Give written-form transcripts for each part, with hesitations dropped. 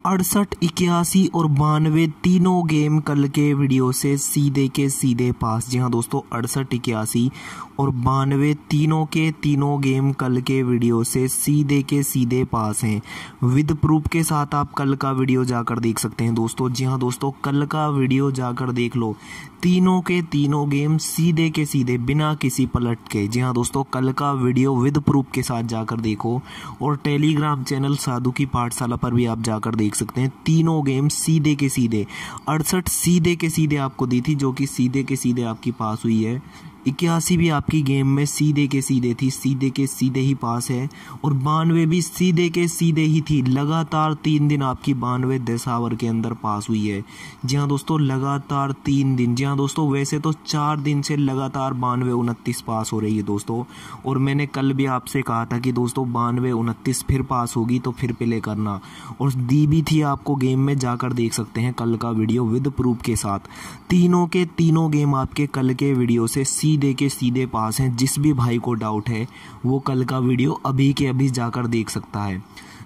68, 81 और 92 तीनों गेम कल के वीडियो से सीधे के सीधे पास। जी हाँ दोस्तों, 68, 81 और 92 तीनों के तीनों गेम कल के वीडियो से सीधे के सीधे पास हैं। विद प्रूफ के साथ आप कल का वीडियो जाकर देख सकते हैं दोस्तों। जी हाँ दोस्तों, कल का वीडियो जाकर देख लो। तीनों के तीनों गेम सीधे के सीधे बिना किसी पलट के। जी हाँ दोस्तों, कल का वीडियो विद प्रूफ के साथ जाकर देखो और टेलीग्राम चैनल साधु की पाठशाला पर भी आप जाकर देख सकते हैं। तीनों गेम सीधे के सीधे। 68 सीधे के सीधे आपको दी थी, जो कि सीधे के सीधे आपकी पास हुई है। 81 भी आपकी गेम में सीधे के सीधे थी, सीधे के सीधे ही पास है। और 92 भी सीधे के सीधे ही थी। लगातार 3 दिन आपकी 92 10 आवर के अंदर पास हुई है। जी हाँ दोस्तों, लगातार 3 दिन। जी हाँ दोस्तों, वैसे तो 4 दिन से लगातार 92 29 पास हो रही है दोस्तों। और मैंने कल भी आपसे कहा था कि दोस्तों 92 29 फिर पास होगी तो फिर प्ले करना, और दी भी थी आपको गेम में। जाकर देख सकते हैं कल का वीडियो विद प्रूफ के साथ। तीनों के तीनों गेम आपके कल के वीडियो से सीधे के सीधे पास हैं। जिस भी भाई को डाउट है वो कल का वीडियो अभी के अभी जाकर देख सकता है।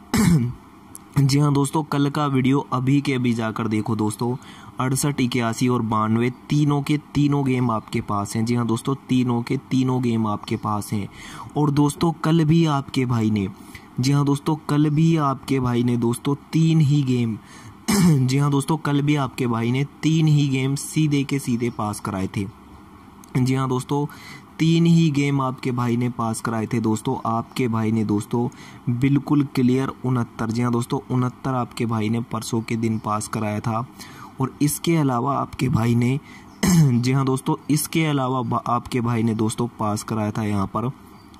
जी हाँ दोस्तों, कल का वीडियो अभी के अभी जाकर देखो दोस्तों। 68, 81 और 92 तीनों के तीनों गेम आपके पास हैं। जी हाँ दोस्तों, तीनों के तीनों गेम आपके पास हैं। और दोस्तों कल भी आपके भाई ने, जी हाँ दोस्तों, कल भी आपके भाई ने दोस्तों 3 ही गेम जी हाँ दोस्तों, कल भी आपके भाई ने 3 ही गेम सीधे के सीधे पास कराए थे। जी हाँ दोस्तों, 3 ही गेम आपके भाई ने पास कराए थे दोस्तों। आपके भाई ने दोस्तों बिल्कुल क्लियर 69, जी हाँ दोस्तों 69 आपके भाई ने परसों के दिन पास कराया था। और इसके अलावा आपके भाई ने जी हाँ दोस्तों, इसके अलावा आपके भाई ने दोस्तों पास कराया था यहाँ पर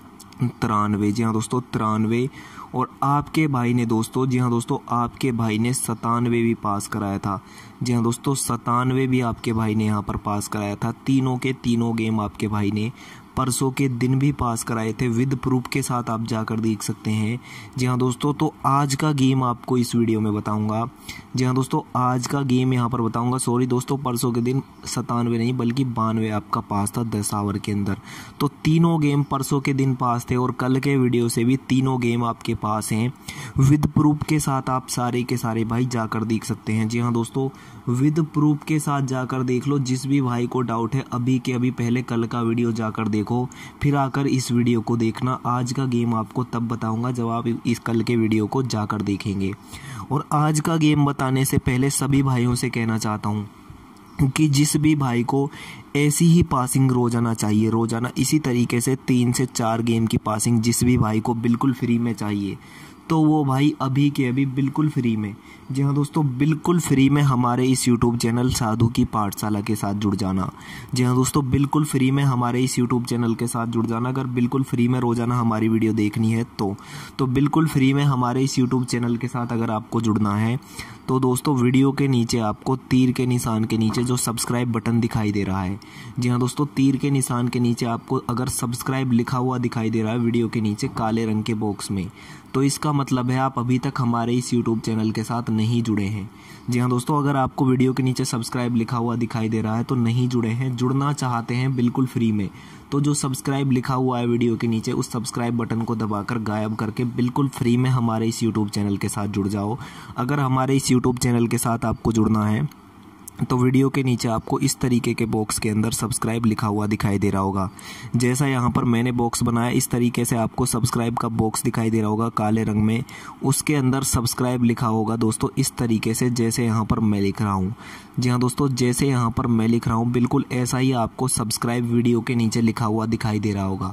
93। जी हाँ दोस्तों 93। और आपके भाई ने दोस्तों, जी हाँ दोस्तों, आपके भाई ने 97 भी पास कराया था। जी हाँ दोस्तों, 97 भी आपके भाई ने यहाँ पर पास कराया था। तीनों के तीनों गेम आपके भाई ने परसों के दिन भी पास कराए थे। विद प्रूफ के साथ आप जाकर देख सकते हैं। जी हाँ दोस्तों, तो आज का गेम आपको इस वीडियो में बताऊंगा। जी हाँ दोस्तों, आज का गेम यहाँ पर बताऊंगा। सॉरी दोस्तों, परसों के दिन 97 नहीं बल्कि 92 आपका पास था 10 आवर के अंदर। तो तीनों गेम परसों के दिन पास थे और कल के वीडियो से भी तीनों गेम आपके पास हैं। विद प्रूफ के साथ आप सारे के सारे भाई जाकर देख सकते हैं। जी हाँ दोस्तों, विद प्रूफ के साथ जाकर देख लो। जिस भी भाई को डाउट है अभी के अभी पहले कल का वीडियो जाकर देखो, फिर आकर इस वीडियो को देखना। आज का गेम आपको तब बताऊंगा जब आप इस कल के वीडियो को जाकर देखेंगे। और आज का गेम बताने से पहले सभी भाइयों से कहना चाहता हूं कि जिस भी भाई को ऐसी ही पासिंग रोजाना चाहिए, रोजाना इसी तरीके से 3 से 4 गेम की पासिंग जिस भी भाई को बिल्कुल फ्री में चाहिए, तो वो भाई अभी के अभी बिल्कुल फ्री में, जी हाँ दोस्तों, बिल्कुल फ्री में हमारे इस यूट्यूब चैनल साधु की पाठशाला के साथ जुड़ जाना। जी हाँ दोस्तों, बिल्कुल फ्री में हमारे इस यूट्यूब चैनल के साथ जुड़ जाना। अगर बिल्कुल फ्री में रोजाना हमारी वीडियो देखनी है तो बिल्कुल फ्री में हमारे इस यूट्यूब चैनल के साथ अगर आपको जुड़ना है तो दोस्तों वीडियो के नीचे आपको तीर के निशान के नीचे जो सब्सक्राइब बटन दिखाई दे रहा है, जी हाँ दोस्तों, तीर के निशान के नीचे आपको अगर सब्सक्राइब लिखा हुआ दिखाई दे रहा है वीडियो के नीचे काले रंग के बॉक्स में, तो इसका मतलब है आप अभी तक हमारे इस यूट्यूब चैनल के साथ नहीं जुड़े हैं। जी हाँ दोस्तों, अगर आपको वीडियो के नीचे सब्सक्राइब लिखा हुआ दिखाई दे रहा है तो नहीं जुड़े हैं, जुड़ना चाहते हैं बिल्कुल फ्री में, तो जो सब्सक्राइब लिखा हुआ है वीडियो के नीचे उस सब्सक्राइब बटन को दबाकर गायब करके बिल्कुल फ्री में हमारे इस यूट्यूब चैनल के साथ जुड़ जाओ। अगर हमारे इस यूट्यूब चैनल के साथ आपको जुड़ना है तो वीडियो के नीचे आपको इस तरीके के बॉक्स के अंदर सब्सक्राइब लिखा हुआ दिखाई दे रहा होगा। जैसा यहाँ पर मैंने बॉक्स बनाया इस तरीके से आपको सब्सक्राइब का बॉक्स दिखाई दे रहा होगा काले रंग में, उसके अंदर सब्सक्राइब लिखा होगा दोस्तों इस तरीके से जैसे यहाँ पर मैं लिख रहा हूँ। जी हाँ दोस्तों, जैसे यहाँ पर मैं लिख रहा हूँ बिल्कुल ऐसा ही आपको सब्सक्राइब वीडियो के नीचे लिखा हुआ दिखाई दे रहा होगा।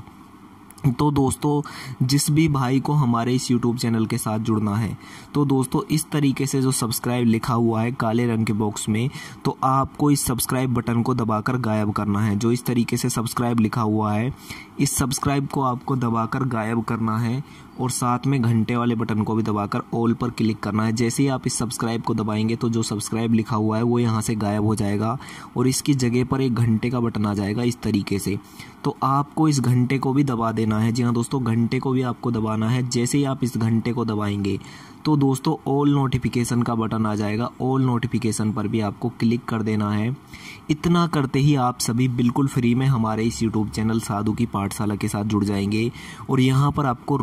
तो दोस्तों जिस भी भाई को हमारे इस YouTube चैनल के साथ जुड़ना है तो दोस्तों इस तरीके से जो सब्सक्राइब लिखा हुआ है काले रंग के बॉक्स में, तो आपको इस सब्सक्राइब बटन को दबाकर गायब करना है। जो इस तरीके से सब्सक्राइब लिखा हुआ है इस सब्सक्राइब को आपको दबाकर गायब करना है और साथ में घंटे वाले बटन को भी दबाकर ऑल पर क्लिक करना है। जैसे ही आप इस सब्सक्राइब को दबाएंगे तो जो सब्सक्राइब लिखा हुआ है वो यहाँ से गायब हो जाएगा और इसकी जगह पर एक घंटे का बटन आ जाएगा इस तरीके से। तो आपको इस घंटे को भी दबा देना है। जी हाँ दोस्तों, घंटे को भी आपको दबाना है। जैसे ही आप इस घंटे को दबाएंगे तो दोस्तों ऑल नोटिफिकेशन का बटन आ जाएगा, ऑल नोटिफिकेशन पर भी आपको क्लिक कर देना है। इतना करते ही आप सभी बिल्कुल फ्री में हमारे इस यूट्यूब चैनल साधु की पाठशाला के साथ जुड़ जाएंगे और यहाँ पर आपको रोजाना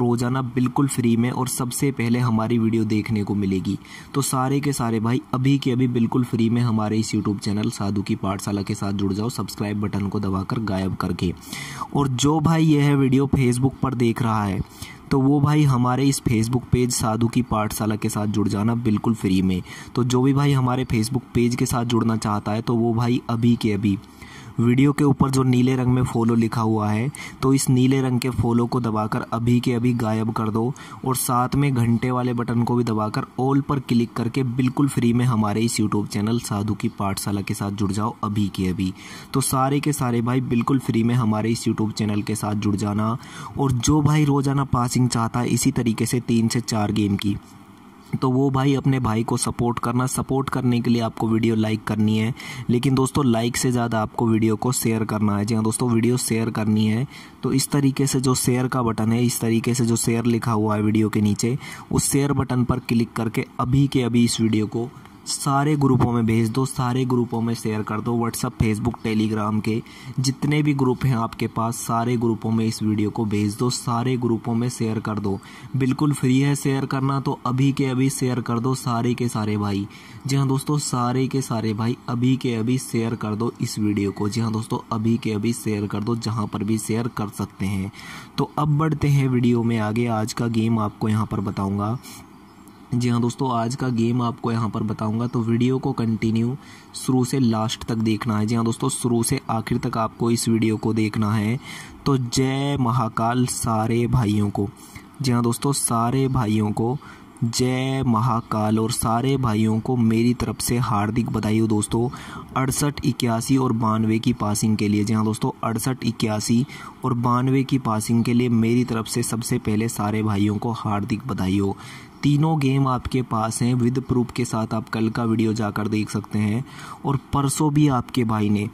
जाना बिल्कुल फ्री में और सबसे पहले हमारी वीडियो देखने को मिलेगी। तो सारे के सारे भाई अभी के अभी बिल्कुल फ्री में हमारे इस यूट्यूब चैनल साधु की पाठशाला के साथ जुड़ जाओ, सब्सक्राइब बटन को दबाकर गायब करके। और जो भाई यह वीडियो फेसबुक पर देख रहा है तो वो भाई हमारे इस फेसबुक पेज साधु की पाठशाला के साथ जुड़ जाना बिल्कुल फ्री में। तो जो भी भाई हमारे फेसबुक पेज के साथ जुड़ना चाहता है तो वो भाई अभी के अभी वीडियो के ऊपर जो नीले रंग में फॉलो लिखा हुआ है तो इस नीले रंग के फॉलो को दबाकर अभी के अभी गायब कर दो और साथ में घंटे वाले बटन को भी दबाकर ऑल पर क्लिक करके बिल्कुल फ्री में हमारे इस यूट्यूब चैनल साधु की पाठशाला के साथ जुड़ जाओ अभी के अभी। तो सारे के सारे भाई बिल्कुल फ्री में हमारे इस यूट्यूब चैनल के साथ जुड़ जाना। और जो भाई रोजाना पासिंग चाहता है इसी तरीके से 3 से 4 गेम की, तो वो भाई अपने भाई को सपोर्ट करना। सपोर्ट करने के लिए आपको वीडियो लाइक करनी है, लेकिन दोस्तों लाइक से ज़्यादा आपको वीडियो को शेयर करना है। जी हाँ दोस्तों, वीडियो शेयर करनी है तो इस तरीके से जो शेयर का बटन है, इस तरीके से जो शेयर लिखा हुआ है वीडियो के नीचे, उस शेयर बटन पर क्लिक करके अभी के अभी इस वीडियो को सारे ग्रुपों में भेज दो, सारे ग्रुपों में शेयर कर दो। व्हाट्सअप, फेसबुक, टेलीग्राम के जितने भी ग्रुप हैं आपके पास सारे ग्रुपों में इस वीडियो को भेज दो, सारे ग्रुपों में शेयर कर दो। बिल्कुल फ्री है शेयर करना, तो अभी के अभी शेयर कर दो सारे के सारे भाई। जी हाँ दोस्तों, सारे के सारे भाई अभी के अभी शेयर कर दो इस वीडियो को। जी हाँ दोस्तों, अभी के अभी शेयर कर दो जहाँ पर भी शेयर कर सकते हैं। तो अब बढ़ते हैं वीडियो में आगे। आज का गेम आपको यहाँ पर बताऊँगा। जी हाँ दोस्तों, आज का गेम आपको यहाँ पर बताऊंगा, तो वीडियो को कंटिन्यू शुरू से लास्ट तक देखना है। जी हाँ दोस्तों, शुरू से आखिर तक आपको इस वीडियो को देखना है। तो जय महाकाल सारे भाइयों को। जी हाँ दोस्तों, सारे भाइयों को जय महाकाल और सारे भाइयों को मेरी तरफ से हार्दिक बधाई हो दोस्तों 68, 81 और 92 की पासिंग के लिए। जी हाँ दोस्तों, 68, 81 और 92 की पासिंग के लिए मेरी तरफ से सबसे पहले सारे भाइयों को हार्दिक बधाई हो। तीनों गेम आपके पास हैं विद प्रूफ के साथ, आप कल का वीडियो जाकर देख सकते हैं। और परसों भी आपके भाई ने,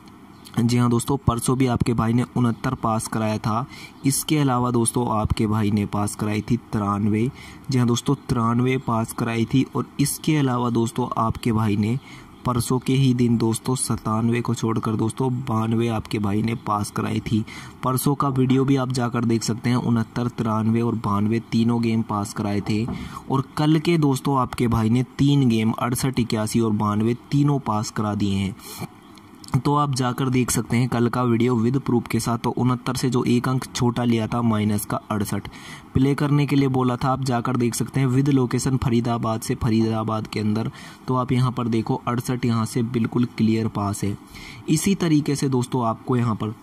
जी हाँ दोस्तों, परसों भी आपके भाई ने 69 पास कराया था। इसके अलावा दोस्तों आपके भाई ने पास कराई थी 93। जी हाँ दोस्तों, 93 पास कराई थी। और इसके अलावा दोस्तों आपके भाई ने परसों के ही दिन दोस्तों 97 को छोड़कर दोस्तों 92 आपके भाई ने पास कराई थी। परसों का वीडियो भी आप जाकर देख सकते हैं। 69, 93 और 92 तीनों गेम पास कराए थे। और कल के दोस्तों आपके भाई ने 3 गेम 68, 81 और 92 तीनों पास करा दिए हैं। तो आप जाकर देख सकते हैं कल का वीडियो विद प्रूफ के साथ। तो 69 से जो 1 अंक छोटा लिया था माइनस का 68 प्ले करने के लिए बोला था, आप जाकर देख सकते हैं विद लोकेशन फरीदाबाद से, फरीदाबाद के अंदर। तो आप यहां पर देखो 68 यहां से बिल्कुल क्लियर पास है। इसी तरीके से दोस्तों आपको यहां पर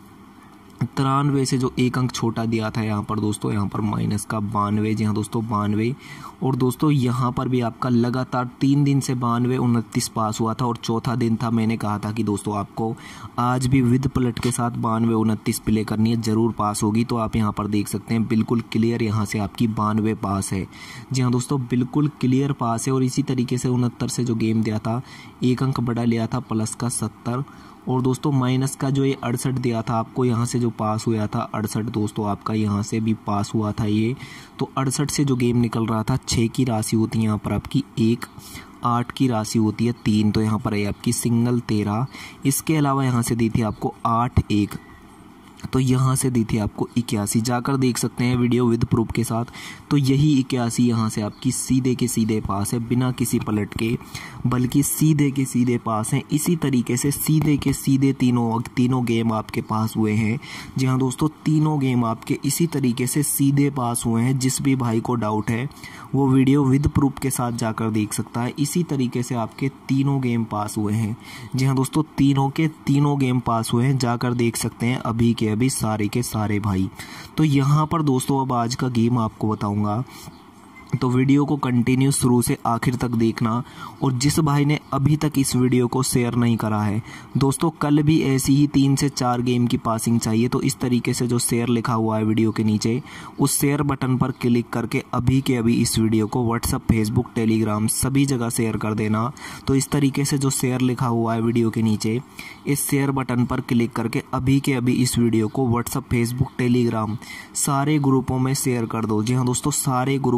93 से जो 1 अंक छोटा दिया था यहाँ पर दोस्तों, यहाँ पर माइनस का 92। जी हाँ दोस्तों, 92। और दोस्तों यहाँ पर भी आपका लगातार 3 दिन से 92, 29 पास हुआ था। और चौथा दिन था, मैंने कहा था कि दोस्तों आपको आज भी विद पलट के साथ 92, 29 प्ले करनी है, ज़रूर पास होगी। तो आप यहाँ पर देख सकते हैं बिल्कुल क्लियर यहाँ से आपकी 92 पास है। जी हाँ दोस्तों, बिल्कुल क्लियर पास है। और इसी तरीके से 69 से जो गेम दिया था 1 अंक बड़ा लिया था प्लस का 70। और दोस्तों माइनस का जो ये 68 दिया था आपको, यहाँ से जो पास हुआ था 68 दोस्तों आपका यहाँ से भी पास हुआ था ये। तो 68 से जो गेम निकल रहा था 6 की राशि होती है यहाँ पर आपकी 1, 8 की राशि होती है 3। तो यहाँ पर है आपकी सिंगल 13। इसके अलावा यहाँ से दी थी आपको 8, 1। तो यहाँ से दी थी आपको 81। जाकर देख सकते हैं वीडियो विद प्रूफ के साथ। तो यही 81 यहाँ से आपकी सीधे के सीधे पास है, बिना किसी पलट के, बल्कि सीधे के सीधे पास हैं। इसी तरीके से सीधे के सीधे तीनों गेम आपके पास हुए हैं। जी हाँ दोस्तों, तीनों गेम आपके इसी तरीके से सीधे पास हुए हैं। जिस भी भाई को डाउट है वो वीडियो विद प्रूफ के साथ जाकर देख सकता है। इसी तरीके से आपके तीनों गेम पास हुए हैं। जी हाँ दोस्तों, तीनों के तीनों गेम पास हुए हैं, जाकर देख सकते हैं अभी के अभी सारे के सारे भाई। तो यहाँ पर दोस्तों अब आज का गेम आपको बताऊंगा, तो वीडियो को कंटिन्यू शुरू से आखिर तक देखना। और जिस भाई ने अभी तक इस वीडियो को शेयर नहीं करा है दोस्तों, कल भी ऐसी ही 3 से 4 गेम की पासिंग चाहिए। तो इस तरीके से जो शेयर लिखा हुआ है वीडियो के नीचे, उस शेयर बटन पर क्लिक करके अभी के अभी इस वीडियो को व्हाट्सअप, फेसबुक, टेलीग्राम सभी जगह शेयर कर देना। तो इस तरीके से जो शेयर लिखा हुआ है वीडियो के नीचे, इस शेयर बटन पर क्लिक करके अभी के अभी इस वीडियो को व्हाट्सअप, फेसबुक, टेलीग्राम सारे ग्रुपों में शेयर कर दो। जी हाँ दोस्तों, सारे ग्रुपों में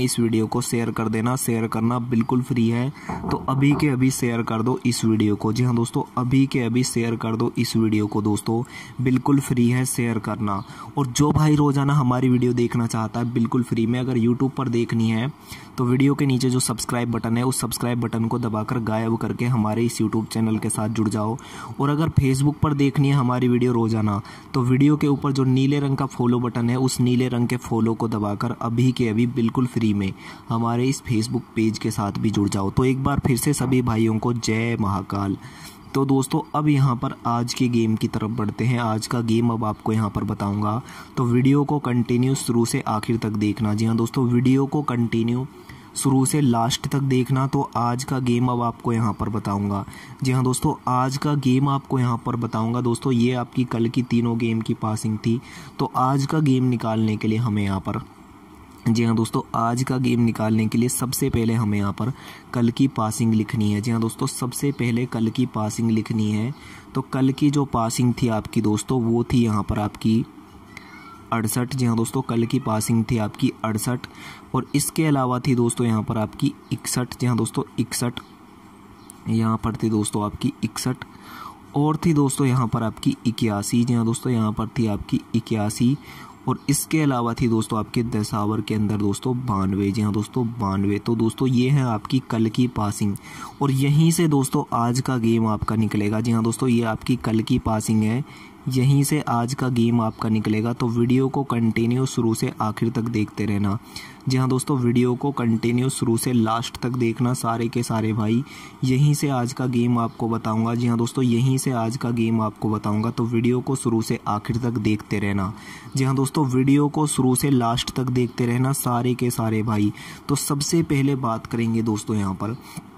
इस वीडियो को शेयर कर देना। शेयर करना बिल्कुल फ्री है, तो अभी के अभी शेयर कर दो इस वीडियो को। जी हाँ दोस्तों, अभी के अभी शेयर कर दो इस वीडियो को दोस्तों, बिल्कुल फ्री है शेयर करना। और जो भाई रोज़ाना हमारी वीडियो देखना चाहता है बिल्कुल फ्री में, अगर यूट्यूब पर देखनी है तो वीडियो के नीचे जो सब्सक्राइब बटन है उस सब्सक्राइब बटन को दबाकर गायब करके हमारे इस यूट्यूब चैनल के साथ जुड़ जाओ। और अगर फेसबुक पर देखनी है हमारी वीडियो रोज़ाना, तो वीडियो के ऊपर जो नीले रंग का फॉलो बटन है उस नीले रंग के फॉलो को दबाकर अभी के अभी बिल्कुल फ्री में हमारे इस फेसबुक पेज के साथ भी जुड़ जाओ। तो एक बार फिर से सभी भाइयों को जय महाकाल। तो दोस्तों अब यहाँ पर आज के गेम की तरफ बढ़ते हैं। आज का गेम अब आपको यहाँ पर बताऊँगा, तो वीडियो को कंटिन्यू शुरू से आखिर तक देखना। जी हाँ दोस्तों, वीडियो को कंटिन्यू शुरू से लास्ट तक देखना। तो आज का गेम अब आपको यहाँ पर बताऊंगा। जी हाँ दोस्तों, आज का गेम आपको यहाँ पर बताऊंगा। दोस्तों ये आपकी कल की तीनों गेम की पासिंग थी, तो आज का गेम निकालने के लिए हमें यहाँ पर, जी हाँ दोस्तों, आज का गेम निकालने के लिए सबसे पहले हमें यहाँ पर कल की पासिंग लिखनी है। जी हाँ दोस्तों, सबसे पहले कल की पासिंग लिखनी है। तो कल की जो पासिंग थी आपकी दोस्तों, वो थी यहाँ पर आपकी 68। जी हाँ दोस्तों, कल की पासिंग थी आपकी 68। और इसके अलावा थी दोस्तों यहाँ पर आपकी 61। जी हाँ दोस्तों, 61 यहाँ पर थी दोस्तों आपकी 61। और थी दोस्तों यहाँ पर आपकी 81। जी हाँ दोस्तों, यहाँ पर थी आपकी 81। और इसके अलावा थी दोस्तों आपके 10 आवर के अंदर दोस्तों 92। जी हाँ दोस्तों, 92। तो दोस्तों ये है आपकी कल की पासिंग, और यहीं से दोस्तों आज का गेम आपका निकलेगा। जी हाँ दोस्तों, ये आपकी कल की पासिंग है, यहीं से आज का गेम आपका निकलेगा। तो वीडियो को कंटिन्यू शुरू से आखिर तक देखते रहना। जी हाँ दोस्तों, वीडियो को कंटिन्यू शुरू से लास्ट तक देखना सारे के सारे भाई, यहीं से आज का गेम आपको बताऊंगा। जी हाँ दोस्तों, यहीं से आज का गेम आपको बताऊंगा, तो वीडियो को शुरू से आखिर तक देखते रहना। जी हाँ दोस्तों, वीडियो को शुरू से लास्ट तक देखते रहना सारे के सारे भाई। तो सबसे पहले बात करेंगे दोस्तों यहाँ पर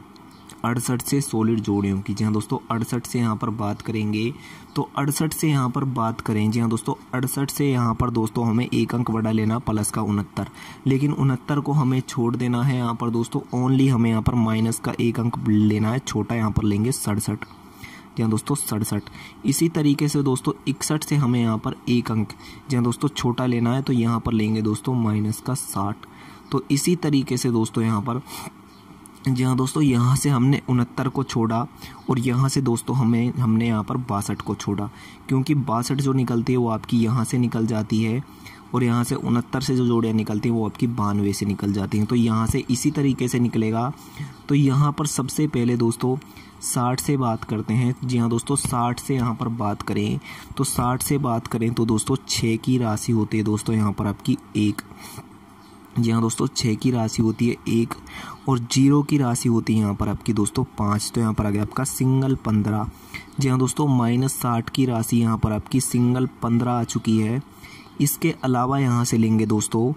68 से सॉलिड जोड़ियों की। जी हाँ दोस्तों, 68 से यहाँ पर बात करेंगे। तो 68 से यहाँ पर बात करें, जी हाँ दोस्तों, 68 से यहाँ पर दोस्तों हमें एक अंक बढ़ा लेना प्लस का 69, लेकिन 69 को हमें छोड़ देना है यहाँ पर दोस्तों। ओनली हमें यहाँ पर माइनस का एक अंक लेना है, छोटा यहाँ पर लेंगे 67। जी हाँ दोस्तों, 67। इसी तरीके से दोस्तों 61 से हमें यहाँ पर एक अंक, जी हाँ दोस्तों, छोटा लेना है, तो यहाँ पर लेंगे दोस्तों माइनस का 60। तो इसी तरीके से दोस्तों यहाँ पर, जी हाँ दोस्तों, यहाँ से हमने 69 को छोड़ा, और यहाँ से दोस्तों हमने यहाँ पर 62 को छोड़ा, क्योंकि 62 जो निकलती है वो आपकी यहाँ से निकल जाती है, और यहाँ से 69 से जो जोड़ियाँ निकलती हैं वो आपकी 92 से निकल जाती हैं। तो यहाँ से इसी तरीके से निकलेगा। तो यहाँ पर सबसे पहले दोस्तों 60 से बात करते हैं। जी हाँ दोस्तों, 60 से यहाँ पर बात करें, तो 60 से बात करें तो दोस्तों 6 की राशि होती है दोस्तों यहाँ पर आपकी 1। जी हाँ दोस्तों, 6 की राशि होती है 1, और 0 की राशि होती है यहाँ पर आपकी दोस्तों 5। तो यहाँ पर आ गया आपका सिंगल 15। जी हाँ दोस्तों, -60 की राशि यहाँ पर आपकी सिंगल 15 आ चुकी है। इसके अलावा यहाँ से लेंगे दोस्तों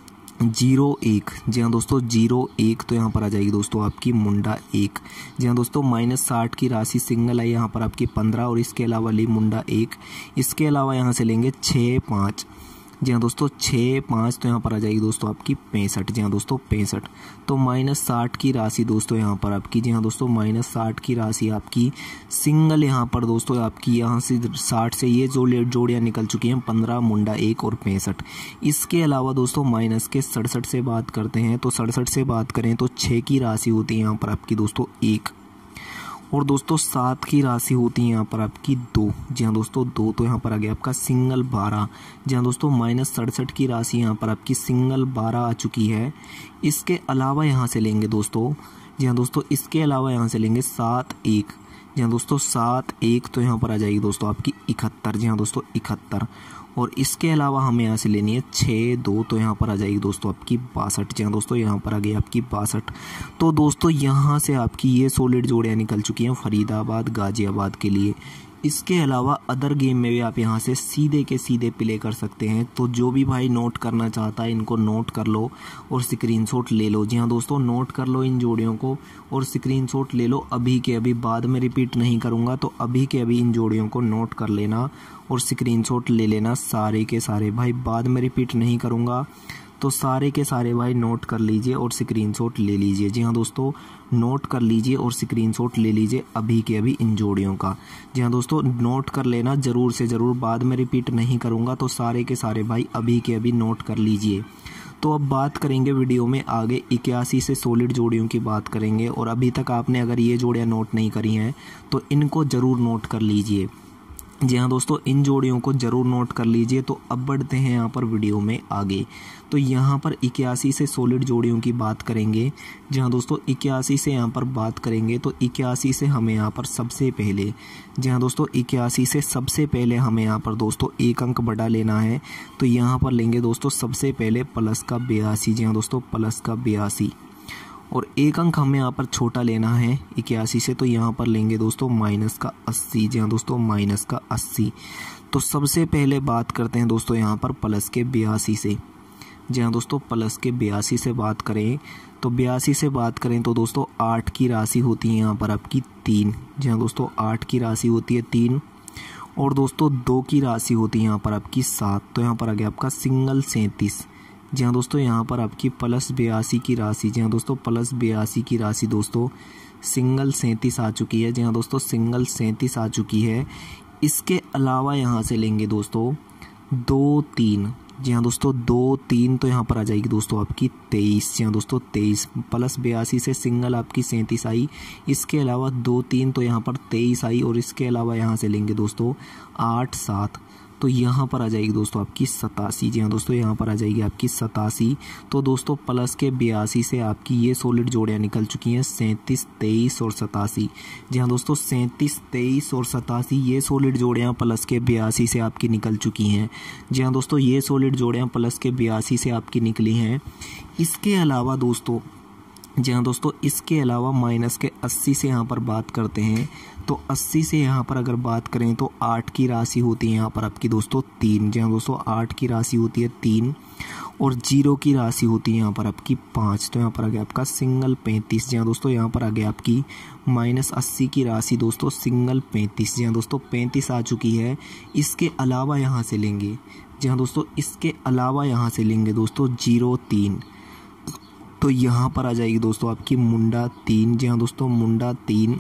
01। जी हाँ दोस्तों, 01, तो यहाँ पर आ जाएगी दोस्तों आपकी मुंडा 1। जी हाँ दोस्तों, -60 की राशि सिंगल है यहाँ पर आपकी 15, और इसके अलावा ली मुंडा 1। इसके अलावा यहाँ से लेंगे 65। जी हाँ दोस्तों, 65, तो यहाँ पर आ जाएगी दोस्तों आपकी 65। जी हाँ दोस्तों, 65। तो -60 की राशि दोस्तों यहाँ पर आपकी, जी हाँ दोस्तों, -60 की राशि आपकी सिंगल यहाँ पर दोस्तों आपकी, यहाँ से 60 से ये जोड़ियाँ निकल चुकी हैं, 15, मुंडा 1 और 65। इसके अलावा दोस्तों माइनस के 67 से बात करते हैं। तो 67 से बात करें तो 6 की राशि होती है यहाँ पर आपकी दोस्तों 1, और दोस्तों 7 की राशि होती है यहाँ पर आपकी 2। जी हाँ दोस्तों, 2, तो यहाँ पर आ गया आपका सिंगल 12। जी हाँ दोस्तों, -67 की राशि यहाँ पर आपकी सिंगल 12 आ चुकी है। इसके अलावा यहाँ से लेंगे दोस्तों, जी हाँ दोस्तों, इसके अलावा यहाँ से लेंगे 7, 1। जी हाँ दोस्तों, 7, 1, तो यहाँ पर आ जाएगी दोस्तों आपकी 71। जी हाँ दोस्तों, 71। और इसके अलावा हमें यहाँ से लेनी है 6, 2, तो यहाँ पर आ जाएगी दोस्तों आपकी 62। जी हाँ दोस्तों, यहाँ पर आ गई आपकी 62। तो दोस्तों यहाँ से आपकी ये सॉलिड जोड़ियाँ निकल चुकी हैं फरीदाबाद गाजियाबाद के लिए। इसके अलावा अदर गेम में भी आप यहाँ से सीधे के सीधे प्ले कर सकते हैं। तो जो भी भाई नोट करना चाहता है इनको नोट कर लो और स्क्रीनशॉट ले लो। जी हाँ दोस्तों, नोट कर लो इन जोड़ियों को और स्क्रीनशॉट ले लो अभी के अभी, बाद में रिपीट नहीं करूँगा। तो अभी के अभी इन जोड़ियों को नोट कर लेना और स्क्रीनशॉट ले लेना सारे के सारे भाई, बाद में रिपीट नहीं करूँगा। तो सारे के सारे भाई नोट कर लीजिए और स्क्रीनशॉट ले लीजिए। जी हाँ दोस्तों, नोट कर लीजिए और स्क्रीनशॉट ले लीजिए अभी के अभी इन जोड़ियों का। जी हाँ दोस्तों, नोट कर लेना ज़रूर से ज़रूर, बाद में रिपीट नहीं करूँगा। तो सारे के सारे भाई अभी के अभी नोट कर लीजिए। तो अब बात करेंगे वीडियो में आगे 81 से सॉलिड जोड़ियों की बात करेंगे। और अभी तक आपने अगर ये जोड़ियाँ नोट नहीं करी हैं तो इनको ज़रूर नोट कर लीजिए। जी हाँ दोस्तों, इन जोड़ियों को ज़रूर नोट कर लीजिए। तो अब बढ़ते हैं यहाँ पर वीडियो में आगे। तो यहाँ पर 81 से सॉलिड जोड़ियों की बात करेंगे। जी हाँ दोस्तों, 81 से यहाँ पर बात करेंगे तो 81 से हमें यहाँ पर सबसे पहले, जी हाँ दोस्तों, 81 से सबसे पहले हमें यहाँ पर दोस्तों एक अंक बढ़ा लेना है। तो यहाँ पर लेंगे दोस्तों सबसे पहले प्लस का 82। जी हाँ दोस्तों, प्लस का 82 और एक अंक हमें यहाँ पर छोटा लेना है 81 से। तो यहाँ पर लेंगे दोस्तों माइनस का 80। जी हाँ दोस्तों, माइनस का 80। तो सबसे पहले बात करते हैं दोस्तों यहाँ पर प्लस के 82 से। जी हाँ दोस्तों, प्लस के 82 से बात करें तो 82 से बात करें तो दोस्तों 8 की राशि होती है यहाँ पर आपकी 3। जी हाँ दोस्तों, 8 की राशि होती है 3 और दोस्तों 2 की राशि होती है यहाँ पर आपकी 7। तो यहाँ पर आ गया आपका सिंगल 37। जी हाँ दोस्तों, यहाँ पर आपकी प्लस 82 की राशि, जी हाँ दोस्तों, प्लस 82 की राशि दोस्तों सिंगल 37 आ चुकी है। जी हाँ दोस्तों, सिंगल 37 आ चुकी है। इसके अलावा यहाँ से लेंगे दोस्तों 2 3। जी हाँ दोस्तों, 2 3 तो यहाँ पर आ जाएगी दोस्तों आपकी 23। जी हाँ दोस्तों, 23 प्लस 82 से सिंगल आपकी 37 आई। इसके अलावा 2 3 तो यहाँ पर 23 आई और इसके अलावा यहाँ से लेंगे दोस्तों 8 7 तो यहाँ पर आ जाएगी दोस्तों आपकी 87। जी हाँ दोस्तों, यहाँ पर आ जाएगी आपकी 87। तो दोस्तों प्लस के 82 से आपकी ये सॉलिड जोड़ियाँ निकल चुकी हैं 37 23 और 87। जी हाँ दोस्तों, 37 23 और 87 ये सॉलिड जोड़ियाँ प्लस के 82 से आपकी निकल चुकी हैं। जी हाँ दोस्तों, ये सॉलिड जोड़ियाँ प्लस के 82 से आपकी निकली हैं। इसके अलावा दोस्तों, जी हाँ दोस्तों, इसके अलावा माइनस के 80 से यहाँ पर बात करते हैं। तो 80 से यहाँ पर अगर बात करें तो 8 की राशि होती है यहाँ पर आपकी दोस्तों 3। जी हाँ दोस्तों, 8 की राशि होती है 3 और 0 की राशि होती है यहाँ पर आपकी 5। तो यहाँ पर आ गया आपका सिंगल 35। जी हाँ दोस्तों, यहाँ पर आ गया आपकी माइनस 80 की राशि दोस्तों सिंगल 35। जी हाँ दोस्तों, 35 आ चुकी है। इसके अलावा यहाँ से लेंगे, जी हाँ दोस्तों, इसके अलावा यहाँ से लेंगे दोस्तों 0 3 तो यहाँ पर आ जाएगी दोस्तों आपकी मुंडा 3। जी हाँ दोस्तों, मुंडा 3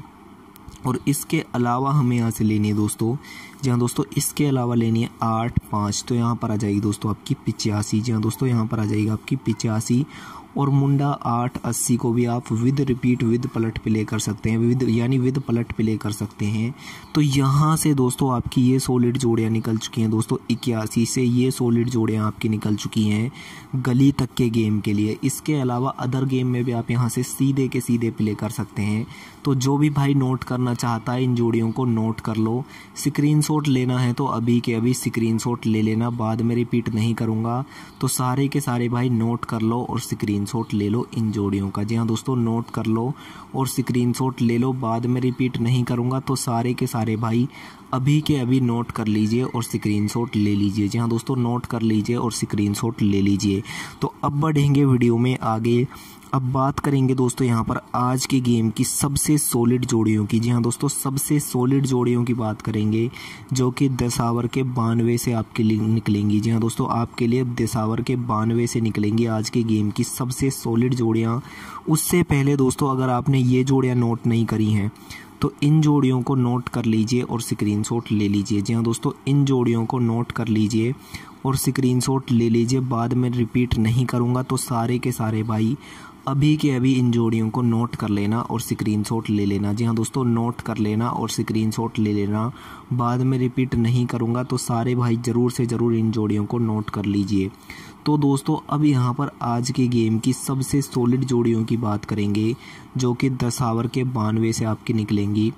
और इसके अलावा हमें यहाँ से लेनी है दोस्तों, जी हाँ दोस्तों, इसके अलावा लेनी है 8 5 तो यहाँ पर आ जाएगी दोस्तों आपकी 85। जी हाँ दोस्तों, यहाँ पर आ जाएगी आपकी 85 और मुंडा 8 80 को भी आप विद रिपीट विद पलट प्ले कर सकते हैं, विद पलट प्ले कर सकते हैं। तो यहाँ से दोस्तों आपकी ये सॉलिड जोड़ियाँ निकल चुकी हैं दोस्तों 81 से ये सॉलिड जोड़ियाँ आपकी निकल चुकी हैं गली तक के गेम के लिए। इसके अलावा अदर गेम में भी आप यहाँ से सीधे के सीधे प्ले कर सकते हैं। तो जो भी भाई नोट करना चाहता है इन जोड़ियों को नोट कर लो। स्क्रीनशॉट लेना है तो अभी के अभी स्क्रीनशॉट ले लेना, बाद में रिपीट नहीं करूँगा। तो सारे के सारे भाई नोट कर लो और स्क्रीनशॉट ले लो इन जोड़ियों का। जी हाँ दोस्तों, नोट कर लो और स्क्रीनशॉट ले लो, बाद में रिपीट नहीं करूँगा। तो सारे के सारे भाई अभी के अभी नोट कर लीजिए और स्क्रीनशॉट ले लीजिए। जी हाँ दोस्तों, नोट कर लीजिए और स्क्रीनशॉट ले लीजिए। तो अब बढ़ेंगे वीडियो में आगे। अब बात करेंगे दोस्तों यहाँ पर आज के गेम की सबसे सॉलिड जोड़ियों की। जी हाँ दोस्तों, सबसे सॉलिड जोड़ियों की बात करेंगे जो कि 10 आवर के 92 से आपके लिए निकलेंगी। जी हाँ दोस्तों, आपके लिए 10 आवर के 92 से निकलेंगी आज के गेम की सबसे सॉलिड जोड़ियाँ। उससे पहले दोस्तों अगर आपने ये जोड़ियाँ नोट नहीं करी हैं तो इन जोड़ियों को नोट कर लीजिए और स्क्रीनशॉट ले लीजिए। जी हाँ दोस्तों, इन जोड़ियों को नोट कर लीजिए और स्क्रीनशॉट ले लीजिए, बाद में रिपीट नहीं करूँगा। तो सारे के सारे भाई अभी के अभी इन जोड़ियों को नोट कर लेना और स्क्रीनशॉट ले लेना। जी हाँ दोस्तों, नोट कर लेना और स्क्रीनशॉट ले लेना, बाद में रिपीट नहीं करूँगा। तो सारे भाई ज़रूर से ज़रूर इन जोड़ियों को नोट कर लीजिए। तो दोस्तों अब यहाँ पर आज के गेम की सबसे सॉलिड जोड़ियों की बात करेंगे जो कि 10 आवर के 92 से आपकी निकलेंगी।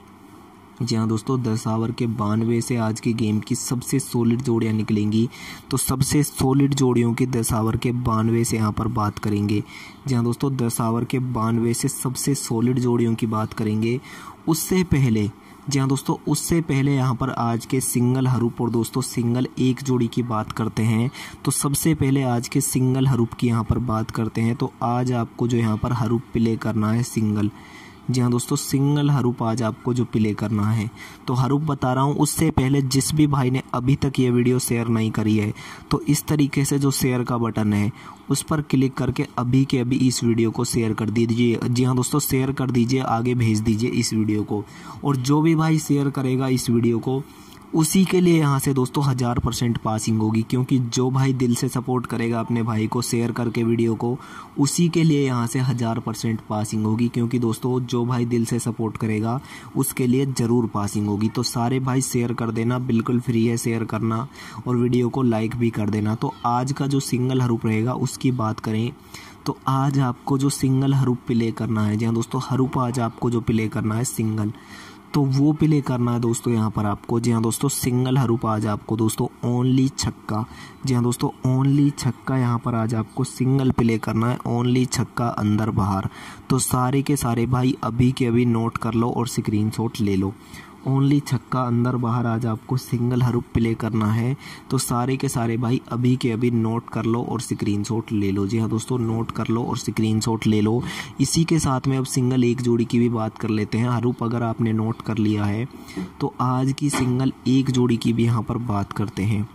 जी हाँ दोस्तों, 10 आवर के 92 से आज के गेम की सबसे सॉलिड जोड़ियाँ निकलेंगी। तो सबसे सॉलिड जोड़ियों की 10 आवर के 92 से यहाँ पर बात करेंगे। जी हाँ दोस्तों, 10 आवर के 92 से सबसे सॉलिड जोड़ियों की बात करेंगे। उससे पहले, जी हाँ दोस्तों, उससे पहले यहाँ पर आज के सिंगल हरूप और दोस्तों सिंगल एक जोड़ी की बात करते हैं। तो सबसे पहले आज के सिंगल हरूप की यहाँ पर बात करते हैं। तो आज आपको जो यहाँ पर हरूप प्ले करना है सिंगल। जी हाँ दोस्तों, सिंगल हरूप आज आपको जो प्ले करना है। तो हरूप बता रहा हूँ, उससे पहले जिस भी भाई ने अभी तक ये वीडियो शेयर नहीं करी है तो इस तरीके से जो शेयर का बटन है उस पर क्लिक करके अभी के अभी इस वीडियो को शेयर कर दीजिए। जी हाँ दोस्तों, शेयर कर दीजिए, आगे भेज दीजिए इस वीडियो को। और जो भी भाई शेयर करेगा इस वीडियो को उसी के लिए यहाँ से दोस्तों 1000% पासिंग होगी, क्योंकि जो भाई दिल से सपोर्ट करेगा अपने भाई को शेयर करके वीडियो को, उसी के लिए यहाँ से 1000% पासिंग होगी। क्योंकि दोस्तों जो भाई दिल से सपोर्ट करेगा उसके लिए ज़रूर पासिंग होगी। तो सारे भाई शेयर कर देना, बिल्कुल फ्री है शेयर करना, और वीडियो को लाइक भी कर देना। तो आज का जो सिंगल हरूप रहेगा उसकी बात करें तो आज आपको जो सिंगल हरूप प्ले करना है, जहाँ दोस्तों हरूप आज आपको जो प्ले करना है सिंगल, तो वो प्ले करना है दोस्तों यहाँ पर आपको। जी हाँ दोस्तों, सिंगल हरूप आज आपको दोस्तों ओनली छक्का, जी हाँ दोस्तों ओनली छक्का यहाँ पर आज आपको सिंगल प्ले करना है, ओनली छक्का अंदर बाहर। तो सारे के सारे भाई अभी के अभी नोट कर लो और स्क्रीनशॉट ले लो। ओनली छक्का अंदर बाहर आज आपको सिंगल हरूप प्ले करना है। तो सारे के सारे भाई अभी के अभी नोट कर लो और स्क्रीनशॉट ले लो। जी हाँ दोस्तों, नोट कर लो और स्क्रीनशॉट ले लो। इसी के साथ में अब सिंगल एक जोड़ी की भी बात कर लेते हैं। हरूप अगर आपने नोट कर लिया है तो आज की सिंगल एक जोड़ी की भी यहाँ पर बात करते हैं।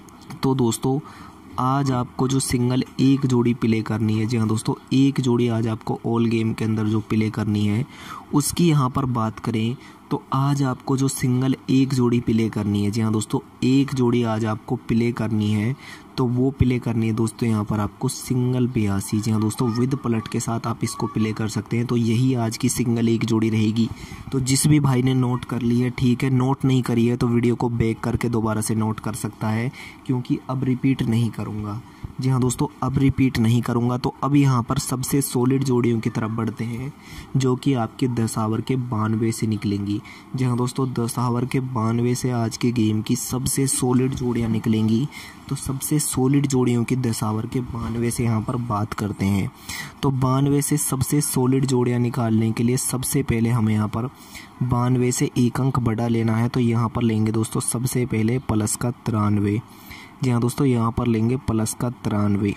तो दोस्तों आज आपको जो सिंगल एक जोड़ी प्ले करनी है, जी हाँ दोस्तों एक जोड़ी आज आपको ऑल गेम के अंदर जो प्ले करनी है उसकी यहाँ पर बात करें तो आज आपको जो सिंगल एक जोड़ी प्ले करनी है, जी हाँ दोस्तों एक जोड़ी आज आपको प्ले करनी है। तो वो प्ले करनी है दोस्तों यहाँ पर आपको सिंगल 82। जी हाँ दोस्तों, विद पलट के साथ आप इसको प्ले कर सकते हैं। तो यही आज की सिंगल एक जोड़ी रहेगी। तो जिस भी भाई ने नोट कर ली है ठीक है, नोट नहीं करी है तो वीडियो को बैक करके दोबारा से नोट कर सकता है, क्योंकि अब रिपीट नहीं करूँगा। जी हाँ दोस्तों, अब रिपीट नहीं करूँगा। तो अब यहाँ पर सबसे सॉलिड जोड़ियों की तरफ बढ़ते हैं, जो कि आपके 10 ओवर के 92 से निकलेंगी। जी हाँ दोस्तों, 10 ओवर के 92 से आज के गेम की सबसे सॉलिड जोड़ियाँ निकलेंगी। तो सबसे सॉलिड जोड़ियों की 10 ओवर के 92 से यहाँ पर बात करते हैं। तो 92 से सबसे सॉलिड जोड़ियाँ निकालने के लिए सबसे पहले हमें यहाँ पर 92 से एक अंक बढ़ा लेना है। तो यहाँ पर लेंगे दोस्तों सबसे पहले प्लस का 93। जी हाँ दोस्तों, यहाँ पर लेंगे प्लस का 93,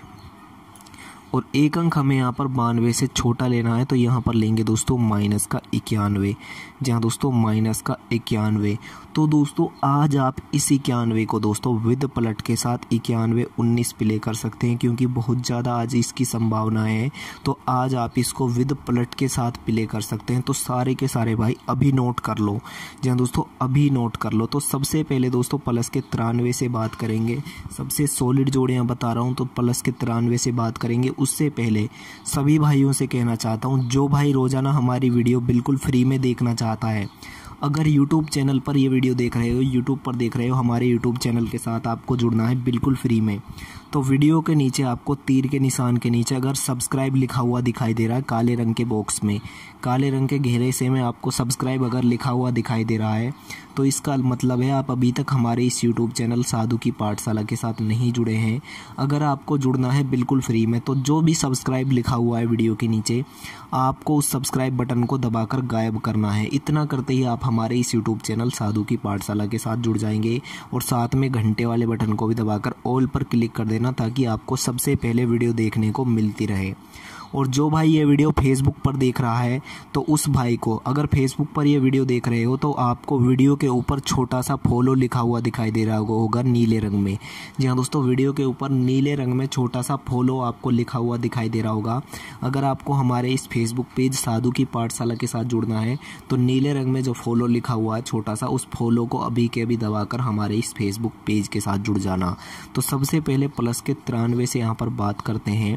और एक अंक हमें यहाँ पर 92 से छोटा लेना है। तो यहाँ पर लेंगे दोस्तों माइनस का 91। जहाँ दोस्तों माइनस का 91। तो दोस्तों आज आप इस 91 को दोस्तों विद पलट के साथ 91 19 प्ले कर सकते हैं, क्योंकि बहुत ज़्यादा आज इसकी संभावना है। तो आज आप इसको विद पलट के साथ प्ले कर सकते हैं। तो सारे के सारे भाई अभी नोट कर लो। जहाँ दोस्तों अभी नोट कर लो। तो सबसे पहले दोस्तों प्लस के 93 से बात करेंगे। सबसे सॉलिड जोड़ियाँ बता रहा हूँ, तो प्लस के 93 से बात करेंगे। उससे पहले सभी भाइयों से कहना चाहता हूँ, जो भाई रोज़ाना हमारी वीडियो बिल्कुल फ्री में देखना चाहता है, अगर YouTube चैनल पर ये वीडियो देख रहे हो, YouTube पर देख रहे हो, हमारे YouTube चैनल के साथ आपको जुड़ना है बिल्कुल फ्री में। तो वीडियो के नीचे आपको तीर के निशान के नीचे अगर सब्सक्राइब लिखा हुआ दिखाई दे रहा है काले रंग के बॉक्स में, काले रंग के घेरे से में आपको सब्सक्राइब अगर लिखा हुआ दिखाई दे रहा है, तो इसका मतलब है आप अभी तक हमारे इस YouTube चैनल साधु की पाठशाला के साथ नहीं जुड़े हैं। अगर आपको जुड़ना है बिल्कुल फ्री में, तो जो भी सब्सक्राइब लिखा हुआ है वीडियो के नीचे, आपको उस सब्सक्राइब बटन को दबाकर गायब करना है। इतना करते ही आप हमारे इस YouTube चैनल साधु की पाठशाला के साथ जुड़ जाएंगे। और साथ में घंटे वाले बटन को भी दबाकर ऑल पर क्लिक कर देना, ताकि आपको सबसे पहले वीडियो देखने को मिलती रहे। और जो भाई ये वीडियो फेसबुक पर देख रहा है, तो उस भाई को, अगर फेसबुक पर ये वीडियो देख रहे हो, तो आपको वीडियो के ऊपर छोटा सा फॉलो लिखा हुआ दिखाई दे रहा होगा नीले रंग में। जी हाँ दोस्तों, वीडियो के ऊपर नीले रंग में छोटा सा फॉलो आपको लिखा हुआ दिखाई दे रहा होगा। अगर आपको हमारे इस फेसबुक पेज साधु की पाठशाला के साथ जुड़ना है, तो नीले रंग में जो फॉलो लिखा हुआ है छोटा सा, उस फॉलो को अभी के अभी दबाकर हमारे इस फेसबुक पेज के साथ जुड़ जाना। तो सबसे पहले प्लस के 93 से यहाँ पर बात करते हैं।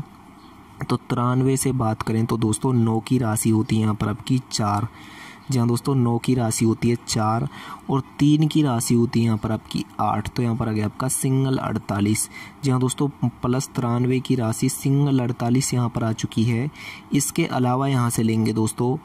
तो 93 से बात करें तो दोस्तों 9 की राशि होती है यहाँ पर आपकी 4। जहाँ दोस्तों 9 की राशि होती है 4, और 3 की राशि होती है यहाँ पर आपकी 8। तो यहाँ पर आ गया आपका सिंगल 48। जहाँ दोस्तों प्लस 93 की राशि सिंगल 48 यहाँ पर आ चुकी है। इसके अलावा यहाँ से लेंगे दोस्तों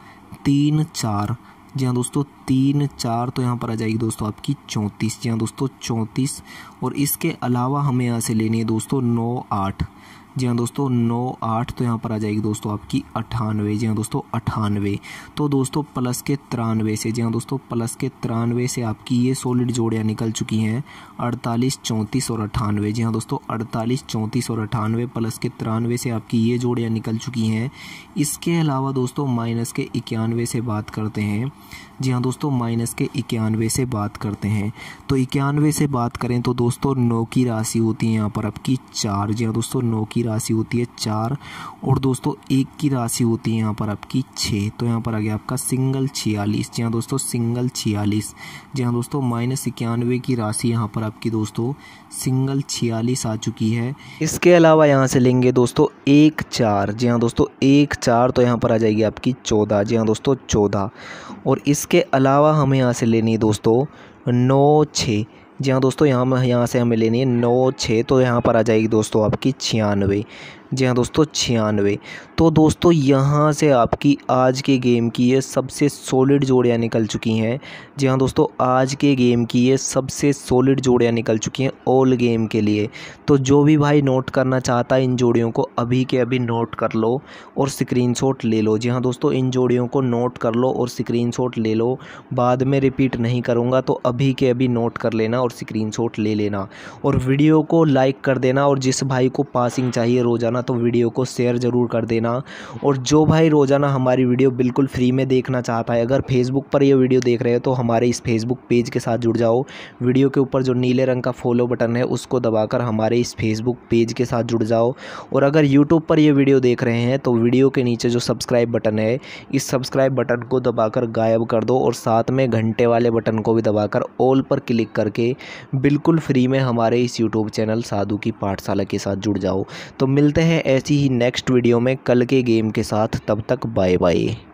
3 4। जी हाँ दोस्तों 3 4, तो यहाँ पर आ जाएगी दोस्तों आपकी 34। जी हाँ दोस्तों 34, और इसके अलावा हमें यहाँ से लेनी है दोस्तों 9 8। जी हाँ दोस्तों 9 8, तो यहाँ पर आ जाएगी दोस्तों आपकी 98। जी हाँ दोस्तों 98। तो दोस्तों प्लस के 93 से, जी हाँ दोस्तों प्लस के 93 से आपकी ये सॉलिड जोड़ियाँ निकल चुकी हैं 48 34 और 98। जी हाँ दोस्तों 48 34 और 98 प्लस के 93 से आपकी ये जोड़ियाँ निकल चुकी हैं। इसके अलावा दोस्तों माइनस के 91 से बात करते हैं। जी हाँ दोस्तों माइनस के 91 से बात करते हैं। तो 91 से बात करें तो दोस्तों 9 की राशि होती है यहाँ पर आपकी 4। जी हाँ दोस्तों 9 की की राशि होती है 4 और दोस्तों 1 की राशि होती है यहाँ पर आपकी 6। तो यहाँ पर आ गया आपका सिंगल 46। जी हाँ दोस्तों सिंगल 46। जी हाँ दोस्तों -91 की राशि यहाँ पर आपकी दोस्तों सिंगल 46 आ चुकी है। इसके अलावा यहाँ से लेंगे दोस्तों 1 4। जी हाँ दोस्तों 1 4 तो यहाँ पर आ जाएगी आपकी 14। जी हाँ दोस्तों 14। और इसके अलावा हमें यहाँ से लेनी है दोस्तों 9 6। जी हाँ दोस्तों यहाँ से हमें लेनी है 9 6 तो यहाँ पर आ जाएगी दोस्तों आपकी 96। जी हाँ दोस्तों 96। तो दोस्तों यहाँ से आपकी आज के गेम की ये सबसे सॉलिड जोड़ियाँ निकल चुकी हैं। जी हाँ दोस्तों आज के गेम की ये सबसे सॉलिड जोड़ियाँ निकल चुकी हैं ऑल गेम के लिए। तो जो भी भाई नोट करना चाहता है इन जोड़ियों को अभी के अभी नोट कर लो और स्क्रीनशॉट ले लो। जी हाँ दोस्तों इन जोड़ियों को नोट कर लो और स्क्रीनशॉट ले लो, बाद में रिपीट नहीं करूँगा, तो अभी के अभी नोट कर लेना और स्क्रीनशॉट ले लेना और वीडियो को लाइक कर देना। और जिस भाई को पासिंग चाहिए रोज़ाना तो वीडियो को शेयर ज़रूर कर देना। और जो भाई रोज़ाना हमारी वीडियो बिल्कुल फ्री में देखना चाहता है, अगर फेसबुक पर ये वीडियो देख रहे हो तो हमारे इस फेसबुक पेज के साथ जुड़ जाओ। वीडियो के ऊपर जो नीले रंग का फॉलो बटन है उसको दबाकर हमारे इस फेसबुक पेज के साथ जुड़ जाओ। और अगर यूट्यूब पर ये वीडियो देख रहे हैं तो वीडियो के नीचे जो सब्सक्राइब बटन है इस सब्सक्राइब बटन को दबाकर गायब कर दो और साथ में घंटे वाले बटन को भी दबाकर ऑल पर क्लिक करके बिल्कुल फ्री में हमारे इस यूट्यूब चैनल साधु की पाठशाला के साथ जुड़ जाओ। तो मिलते हैं ऐसी ही नेक्स्ट वीडियो में कल के गेम के साथ, तब तक बाय बाय।